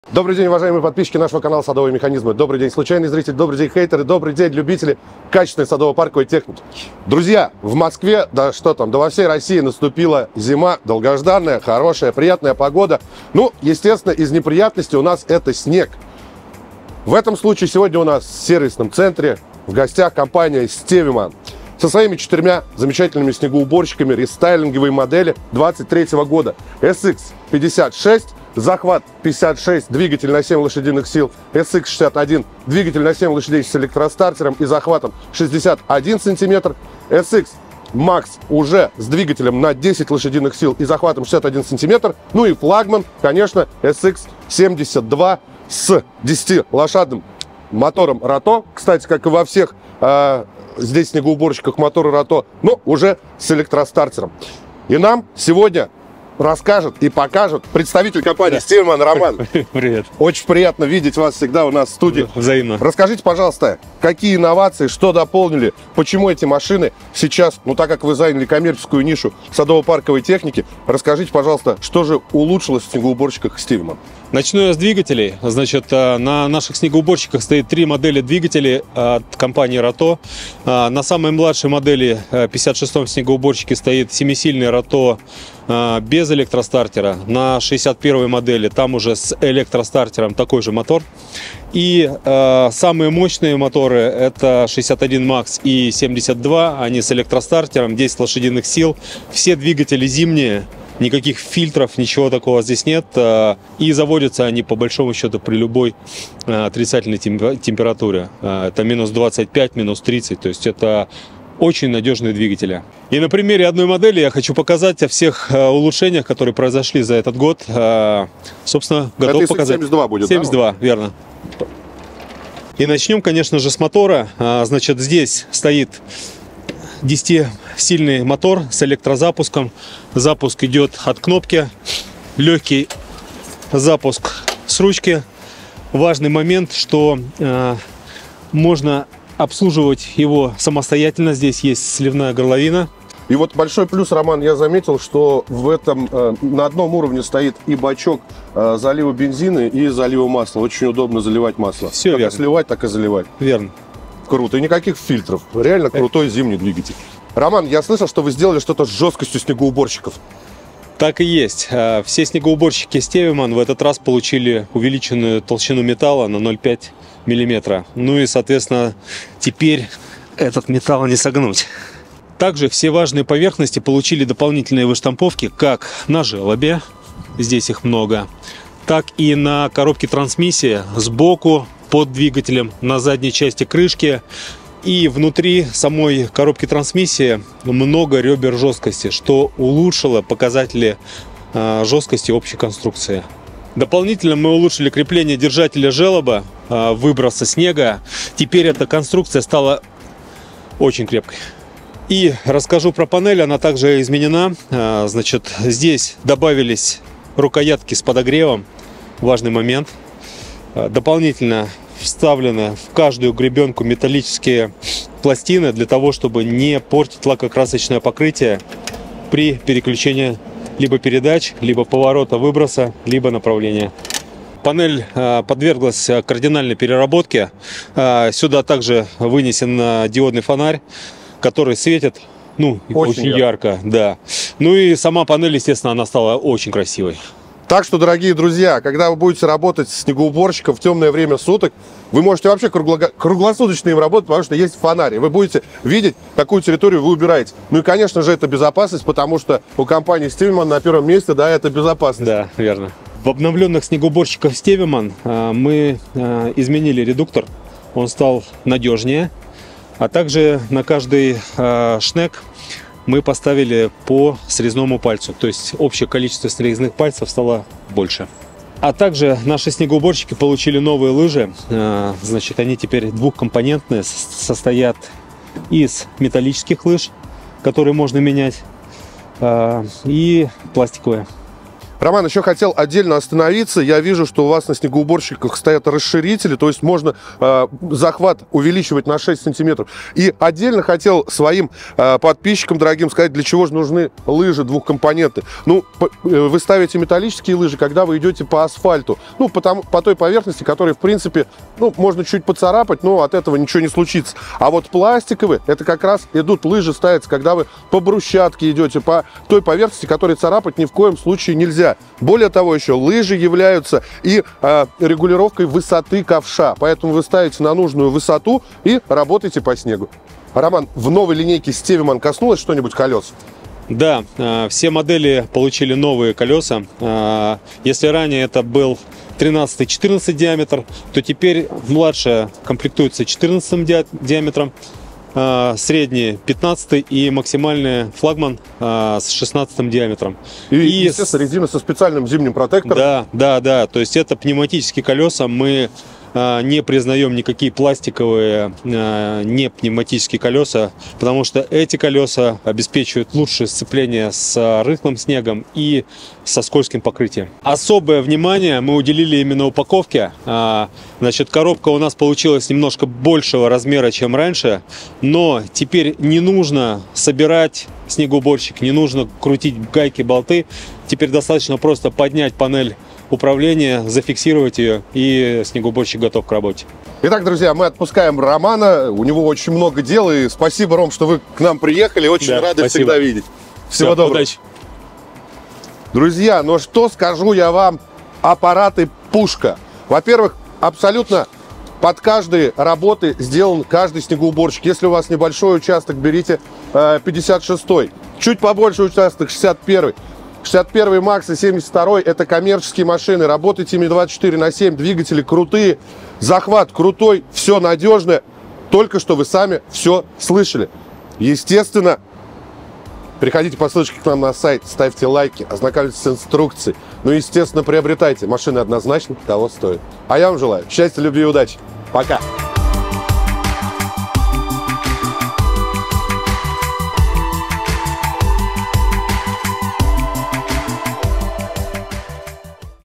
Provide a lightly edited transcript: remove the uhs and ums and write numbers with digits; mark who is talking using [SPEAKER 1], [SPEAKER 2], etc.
[SPEAKER 1] Добрый день, уважаемые подписчики нашего канала «Садовые механизмы». Добрый день, случайный зритель, добрый день, хейтеры, добрый день, любители качественной садово-парковой техники. Друзья, в Москве, да что там, да во всей России наступила зима, долгожданная, хорошая, приятная погода. Ну, естественно, из неприятностей у нас это снег. В этом случае сегодня у нас в сервисном центре в гостях компания Steviman со своими 4 замечательными снегоуборщиками рестайлинговой модели 23 года. SX56, захват 56, двигатель на 7 лошадиных сил, SX61, двигатель на 7 лошадей с электростартером и захватом 61 сантиметр, SX Max уже с двигателем на 10 лошадиных сил и захватом 61 сантиметр, ну и флагман, конечно, SX72 с 10-лошадным мотором Рато, кстати, как и во всех здесь снегоуборщиках моторы Рато, но уже с электростартером. И нам сегодня расскажет и покажет представитель компании Steviman Роман.
[SPEAKER 2] Привет.
[SPEAKER 1] Очень приятно видеть вас всегда у нас в студии.
[SPEAKER 2] Взаимно.
[SPEAKER 1] Расскажите, пожалуйста, какие инновации, что дополнили, почему эти машины сейчас, ну так как вы заняли коммерческую нишу садово-парковой техники, расскажите, пожалуйста, что же улучшилось в снегоуборщиках Steviman?
[SPEAKER 2] Начну я с двигателей. Значит, на наших снегоуборщиках стоит 3 модели двигателей от компании Рато. На самой младшей модели 56-м снегоуборщике стоит 7-сильный Рато без электростартера. На 61-й модели там уже с электростартером такой же мотор. И самые мощные моторы это 61 Max и 72, они с электростартером, 10 лошадиных сил. Все двигатели зимние. Никаких фильтров, ничего такого здесь нет. И заводятся они по большому счету при любой отрицательной температуре. Это минус 25, минус 30. То есть это очень надежные двигатели. И на примере одной модели я хочу показать о всех улучшениях, которые произошли за этот год. Собственно, готов показать.
[SPEAKER 1] 72 будет,
[SPEAKER 2] 72, да? Верно. И начнем, конечно же, с мотора. Значит, здесь стоит 10-сильный мотор с электрозапуском. Запуск идет от кнопки. Легкий запуск с ручки. Важный момент, что можно обслуживать его самостоятельно. Здесь есть сливная горловина.
[SPEAKER 1] И вот большой плюс, Роман, я заметил, что в этом на одном уровне стоит и бачок залива бензина, и залива масла. Очень удобно заливать масло.
[SPEAKER 2] Все
[SPEAKER 1] как
[SPEAKER 2] верно.
[SPEAKER 1] Сливать, так и заливать.
[SPEAKER 2] Верно.
[SPEAKER 1] Круто. И никаких фильтров. Реально крутой зимний двигатель. Роман, я слышал, что вы сделали что-то с жесткостью снегоуборщиков.
[SPEAKER 2] Так и есть. Все снегоуборщики Steviman в этот раз получили увеличенную толщину металла на 0,5 мм. Ну и, соответственно, теперь этот металл не согнуть. Также все важные поверхности получили дополнительные выштамповки как на желобе, здесь их много, так и на коробке трансмиссии сбоку под двигателем, на задней части крышки. И внутри самой коробки трансмиссии много ребер жесткости, что улучшило показатели жесткости общей конструкции. Дополнительно мы улучшили крепление держателя желоба, выброса снега. Теперь эта конструкция стала очень крепкой. И расскажу про панель, она также изменена. Значит, здесь добавились рукоятки с подогревом, важный момент. Дополнительно вставлены в каждую гребенку металлические пластины для того, чтобы не портить лакокрасочное покрытие при переключении либо передач, либо поворота выброса, либо направления. Панель подверглась кардинальной переработке. Сюда также вынесен диодный фонарь, который светит очень ярко. Да. Ну и сама панель, естественно, она стала очень красивой.
[SPEAKER 1] Так что, дорогие друзья, когда вы будете работать с снегоуборщиком в темное время суток, вы можете вообще круглосуточно им работать, потому что есть фонари. Вы будете видеть, какую территорию вы убираете. Ну и, конечно же, это безопасность, потому что у компании Steviman на первом месте, да, это безопасность.
[SPEAKER 2] Да, верно. В обновленных снегоуборщиках Steviman мы изменили редуктор. Он стал надежнее. А также на каждый шнек мы поставили по срезному пальцу. То есть общее количество срезных пальцев стало больше. А также наши снегоуборщики получили новые лыжи. Значит, они теперь двухкомпонентные, состоят из металлических лыж, которые можно менять, и пластиковые.
[SPEAKER 1] Роман, еще хотел отдельно остановиться. Я вижу, что у вас на снегоуборщиках стоят расширители, то есть можно захват увеличивать на 6 сантиметров. И отдельно хотел своим подписчикам, дорогим, сказать, для чего же нужны лыжи двухкомпонентные. Ну, вы ставите металлические лыжи, когда вы идете по асфальту, ну, по той поверхности, которая, в принципе, ну, можно чуть поцарапать, но от этого ничего не случится. А вот пластиковые, это как раз идут лыжи ставятся, когда вы по брусчатке идете, по той поверхности, которой царапать ни в коем случае нельзя. Более того, еще лыжи являются и регулировкой высоты ковша, поэтому вы ставите на нужную высоту и работаете по снегу. Роман, в новой линейке Steviman коснулось что-нибудь колес?
[SPEAKER 2] Да, все модели получили новые колеса. Если ранее это был 13-14 диаметр, то теперь младшая комплектуется 14 диаметром, средний 15 и максимальный флагман с 16 диаметром.
[SPEAKER 1] И естественно, резина со специальным зимним протектором.
[SPEAKER 2] Да. То есть это пневматические колеса. Мы не признаем никакие пластиковые, не пневматические колеса, потому что эти колеса обеспечивают лучшее сцепление с рыхлым снегом и со скользким покрытием. Особое внимание мы уделили именно упаковке. Значит, коробка у нас получилась немножко большего размера, чем раньше, но теперь не нужно собирать снегоуборщик, не нужно крутить гайки, болты. Теперь достаточно просто поднять панель управления, зафиксировать ее, и снегоуборщик готов к работе.
[SPEAKER 1] Итак, друзья, мы отпускаем Романа. У него очень много дел. И спасибо, Ром, что вы к нам приехали. Очень рады всегда видеть. Всего доброго.
[SPEAKER 2] Удачи.
[SPEAKER 1] Друзья, ну что скажу я вам, аппараты пушка. Во-первых, абсолютно под каждые работы сделан каждый снегоуборщик. Если у вас небольшой участок, берите 56-й. Чуть побольше участок, 61-й. 61-й Макс и 72-й это коммерческие машины. Работайте ими 24/7, двигатели крутые, захват крутой, все надежное. Только что вы сами все слышали. Естественно, приходите по ссылочке к нам на сайт, ставьте лайки, ознакомьтесь с инструкцией. Ну и, естественно, приобретайте. Машины однозначно того стоят. А я вам желаю счастья, любви и удачи. Пока!